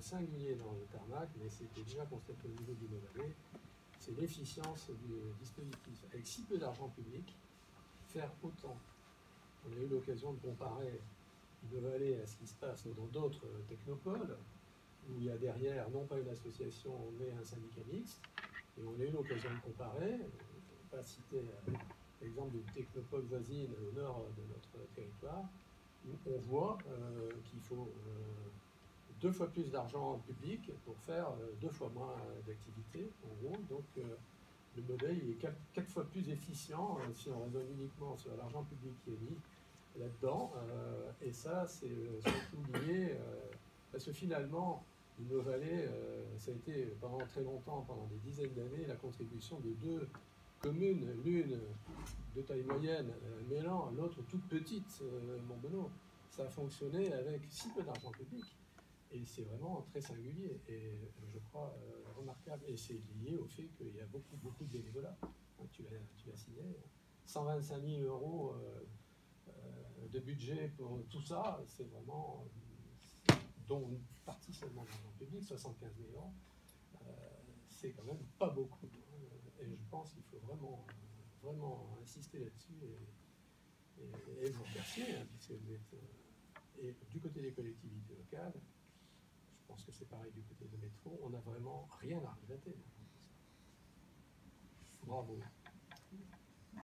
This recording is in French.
singulier dans le tarmac, mais c'était déjà constaté au niveau du Nord-Vallée, c'est l'efficience du dispositif. Avec si peu d'argent public, faire autant. On a eu l'occasion de comparer Nord-Vallée à ce qui se passe dans d'autres technopoles, où il y a derrière non pas une association, mais un syndicat mixte. Et on a eu l'occasion de comparer, je ne vais pas citer l'exemple d'une technopole voisine au nord de notre territoire, où on voit qu'il faut 2 fois plus d'argent public pour faire 2 fois moins d'activité, en gros. Donc le modèle est 4 fois plus efficient si on raisonne uniquement sur l'argent public qui est mis là-dedans. Et ça, c'est surtout lié, parce que finalement, Nord-Vallée, ça a été pendant très longtemps, pendant des dizaines d'années, la contribution de 2 communes, l'une de taille moyenne, Mélan, l'autre toute petite, Montbonnot. Ça a fonctionné avec si peu d'argent public. Et c'est vraiment très singulier et je crois remarquable. Et c'est lié au fait qu'il y a beaucoup de bénévolat. Tu l'as signé. 125 000 euros de budget pour tout ça, c'est vraiment, dont une partie seulement d'argent public, 75 000 euros. C'est quand même pas beaucoup. Et je pense qu'il faut vraiment insister là-dessus et vous remercier, puisque vous êtes et du côté des collectivités locales. Je pense que c'est pareil du côté de métro. On n'a vraiment rien à regretter. Bravo.